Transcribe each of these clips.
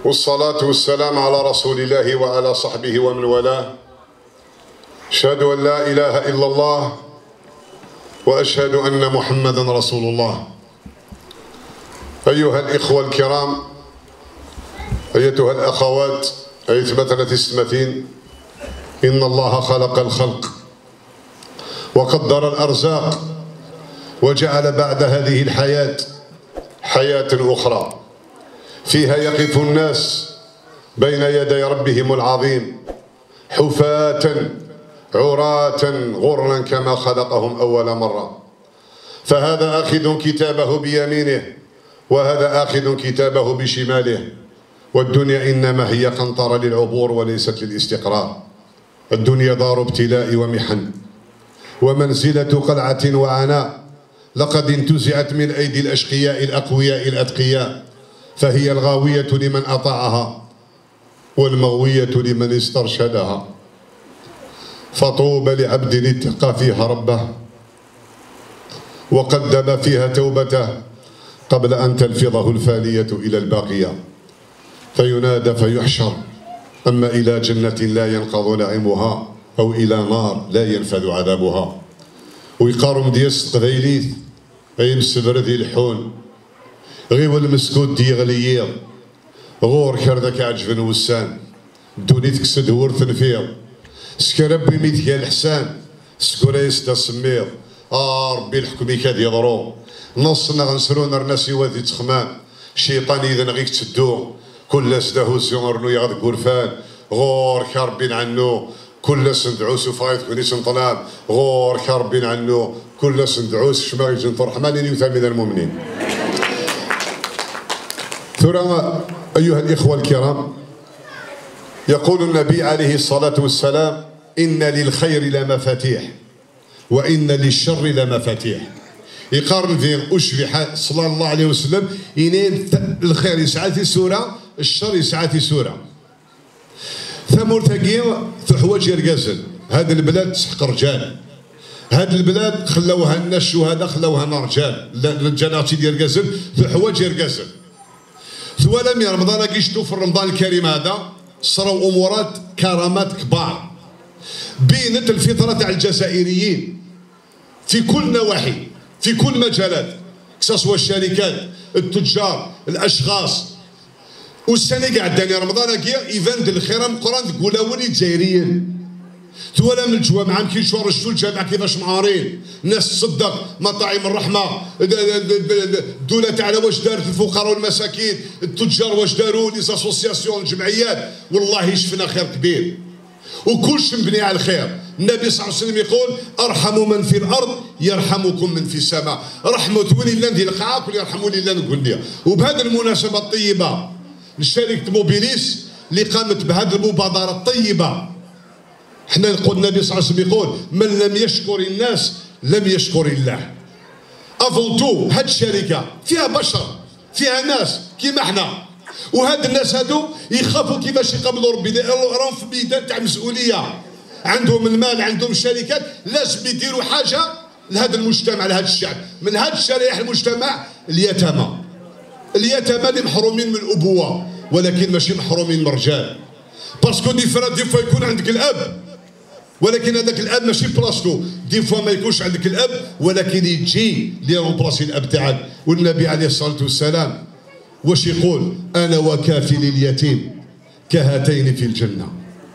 والصلاة والسلام على رسول الله وعلى صحبه ومن والاه. أشهد أن لا إله إلا الله وأشهد أن محمدا رسول الله. أيها الإخوة الكرام، أيتها الأخوات، أيتها السمتين، إن الله خلق الخلق وقدر الأرزاق وجعل بعد هذه الحياة حياة أخرى فيها يقف الناس بين يدي ربهم العظيم حفاة عراة غرلا كما خلقهم أول مرة. فهذا آخذ كتابه بيمينه وهذا آخذ كتابه بشماله، والدنيا إنما هي قنطرة للعبور وليست للاستقرار. الدنيا دار ابتلاء ومحن ومنزلة قلعة وعناء، لقد انتزعت من أيدي الأشقياء الأقوياء الأتقياء، فهي الغاوية لمن أطاعها والمغوية لمن استرشدها. فطوبى لعبد اتقى فيها ربه وقدم فيها توبته قبل أن تلفظه الفانية إلى الباقية، فينادى فيحشر أما إلى جنة لا ينقض نعيمها أو إلى نار لا ينفذ عذابها. ويقارم ديال قبيليث أي مسبر ذي الحون غير المسكوت دي غليير غور كردك عجبن وسان دوني تكسد ورث نفير سكرب بميت يا الحسان سكوريس دا سمير ربي الحكمي كاد يضرو نصنا غنسرون الناس وذي تخمان شيطان إذا غيك تدو كل سداهو سيونرنو يغاد قرفان غور كربين عنو كل سندعوس وفايت كوني سنطلاب غور كربين عنو كل سندعوس شماغي جنت الرحمن يوثى من المؤمنين. ثم أيها الإخوة الكرام، يقول النبي عليه الصلاة والسلام: إن للخير لمفاتيح وإن للشر لمفاتيح. يقارن فين أشبح صلى الله عليه وسلم إن الخير يسعى في سورة الشر يسعى في سورة. ثمور ثقيل في حواج يرقزل. هذه البلاد تسحق رجال، هذه البلاد خلوها النش وهذا خلوها رجال، الرجالات يرقزل في حواج يرقزل. ثوالم يا رمضان كيشتو في رمضان الكريم هذا صاروا امورات كرامات كبار بينت الفطره تاع الجزائريين في كل نواحي في كل مجالات، سواء الشركات التجار الاشخاص. والسنه كاع داني رمضان كيا ايفان الخيرام قران تقول ولي جزائريين ثوالم الجوامع كيشوا رشتو الجامع كيفاش معارين الناس تصدق مطاعم الرحمه الدوله تاعنا واش دارت الفقراء والمساكين التجار واش داروا لي زاسوسياسيون الجمعيات. والله شفنا خير كبير وكلش مبني على الخير. النبي صلى الله عليه وسلم يقول: ارحموا من في الارض يرحمكم من في السماء. رحموا ثوني لا ندير القاعه كل يرحموني لا نقول لي. وبهذه المناسبه الطيبه لشركه موبيليس اللي قامت بهذه المبادره الطيبه، حنا نقول النبي صلى الله عليه وسلم يقول: من لم يشكر الناس لم يشكر الله. افونتو هاد الشركه فيها بشر فيها ناس كيما حنا، وهاد الناس هادو يخافوا كيفاش يقابلوا ربي، راهم في ميدان تاع مسؤوليه، عندهم المال عندهم الشركات، لازم يديروا حاجه لهذا المجتمع لهذا الشعب. من هاد الشرائح المجتمع اليتامى اللي محرومين من الابوه ولكن ماشي محرومين من الرجال، باسكو دي فوا يكون عندك الاب ولكن هذاك الاب ماشي بلاصتو، دي فوا ما يكونش عندك الاب ولكن يجي اللي رومبلاسي الاب تاعك. والنبي عليه الصلاه والسلام واش يقول؟ انا وكافل اليتيم كهاتين في الجنه.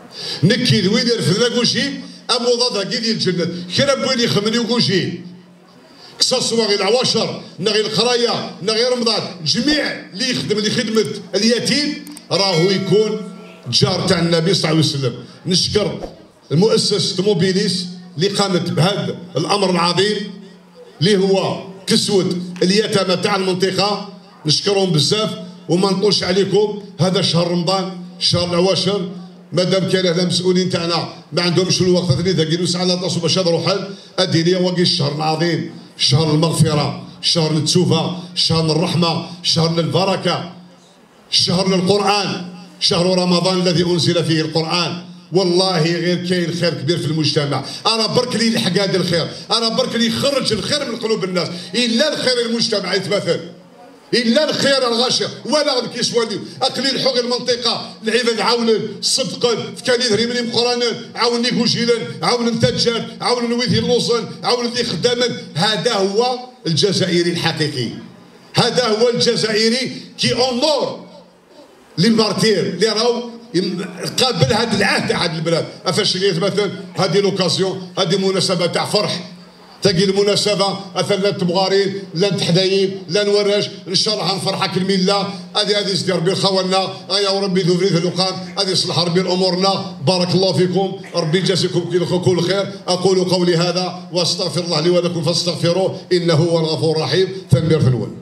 نكي وين يرفد كلشي ابو ضادا كي الجنه كرب وين يخمني وكلشي كساسوا غير العواشر نغير القرايه نغير رمضان جميع اللي يخدم اللي خدمه اليتيم راهو يكون جار تاع النبي صلى الله عليه وسلم. نشكر المؤسسة موبيليس اللي قامت بهذا الأمر العظيم اللي هو كسوة اليتامى تاع المنطقة، نشكرهم بزاف. وما نطولش عليكم، هذا شهر رمضان شهر العواشر، مادام كان هنا المسؤولين تاعنا ما عندهمش الوقت ثاني ثقيلوا ساعة نتصوا باش يهضروا حل الدينية واقي الشهر العظيم، شهر المغفرة، شهر التوبة، شهر الرحمة، شهر البركة، شهر القرآن، شهر رمضان الذي أنزل فيه القرآن. والله غير كاين خير كبير في المجتمع. انا برك لي يلحق هذا الخير، انا برك لي يخرج الخير من قلوب الناس، الا الخير المجتمع يتمثل. الا الخير الغاشي ولا غير كيسواليو اقليل حقوق المنطقه العباد عاونن صدقا في كالي ذريمني مقرانن عاون نيكوجيلن عاون التجار عاون نويدي اللوزن عاون ذي خداما. هذا هو الجزائري الحقيقي، هذا هو الجزائري كي اونور لي مارتير اللي راهو قابل هذا العهد تاع هذا البلاد. فاش مثلا هذه لوكازيون، هذه مناسبه تاع فرح، تلقي المناسبه مثلا لا تبغارين لا نتحدايين لا نورج ان شاء الله نفرحك المله هذه يصدر ربي خولنا يا وربي ذو فريد اللقام هذه يصلح ربي امورنا. بارك الله فيكم، ربي يجازيكم كل خير. اقول قولي هذا واستغفر الله لي ولكم فاستغفروه انه هو الغفور الرحيم. ثنبير ثنون.